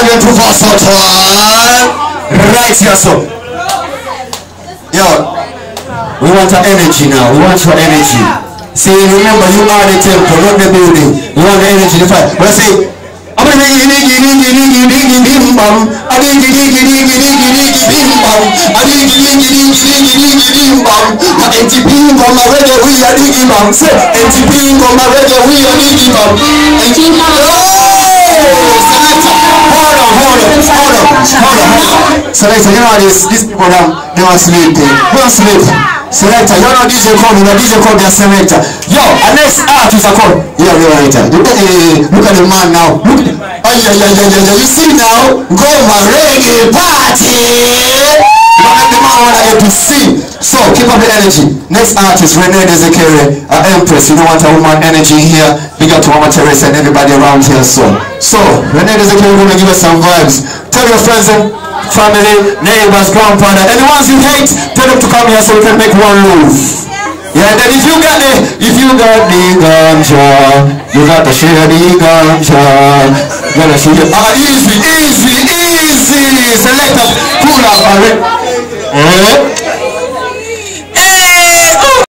them to pass out one. Right here, so. Yo, we want our energy now. We want your energy. See, remember, you are the temple, not the building. You want the energy, the fire. But see, I'm going to Selector, you know these people they want sleep. They want sleep. Selector, you know DJ call, their selector. Yo, our next artist are called. Yeah, right. Look at the man now. Look at oh yeah. You see now? Ngoma reggae party. Look at the man wanna get to sing. So keep up the energy. Next artist, Renee Dezekere, our Empress. You don't want a woman energy here. Big up to Mama Teresa and everybody around here. So Renee Dezekere gonna give us some vibes. Tell your friends and family, neighbors, grandfather, and the ones you hate, tell them to come here so we can make one move. Yeah, then if you got the ganja, you got to share the ganja. You gotta share easy. Select up, pull up, alright.